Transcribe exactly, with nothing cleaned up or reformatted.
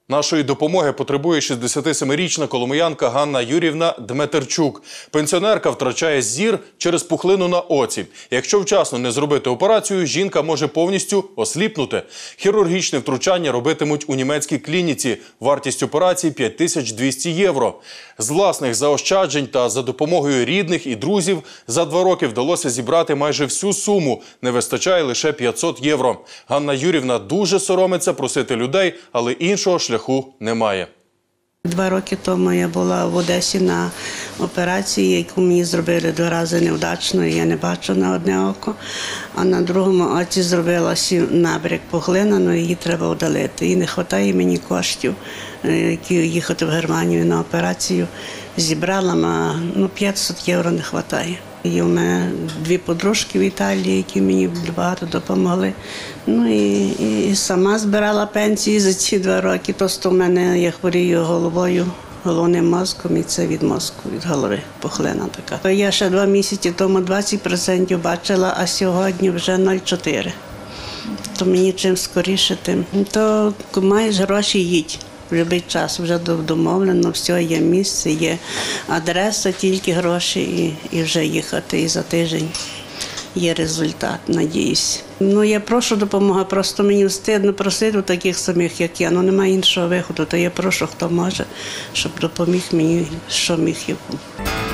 Нашої допомоги потребує шістдесятисемирічна коломиянка Ганна Юріївна Дмитерчук. Пенсіонерка втрачає зір через пухлину на оці. Якщо вчасно не зробити операцію, жінка може повністю осліпнути. Хірургічне втручання робитимуть у німецькій клініці. Вартість операції – п'ять тисяч двісті євро. З власних заощаджень та за допомогою рідних і друзів за два роки вдалося зібрати майже всю суму. Не вистачає лише п'ятсот євро. Ганна Юріївна дуже соромиться просити людей, але іншого шляху немає. Два роки тому я була в Одесі на операції, яку мені зробили два рази невдачно, і я не бачу на одне око. А на другому оці зробилася набряк пухлина, але її треба удалити. І не вистачає мені коштів, які їхати в Германію на операцію. Зібрала, а ну, п'ятсот євро не вистачає. Є у мене дві подружки в Італії, які мені багато допомогли. Ну і, і, і сама збирала пенсії за ці два роки. Просто в мене, я хворію головою, головним мозком, і це від мозку, від голови пухлина така. Я ще два місяці тому двадцять відсотків бачила, а сьогодні вже нуль цілих чотири десятих. То мені чим скоріше, тим. То маєш гроші, їдь. В будь-який час вже домовлено, все, є місце, є адреса, тільки гроші і, і вже їхати. І за тиждень є результат, надіюсь. Ну, я прошу допомоги, просто мені встидно просити у таких самих, як я. Ну, немає іншого виходу, то я прошу, хто може, щоб допоміг мені, що міг я був.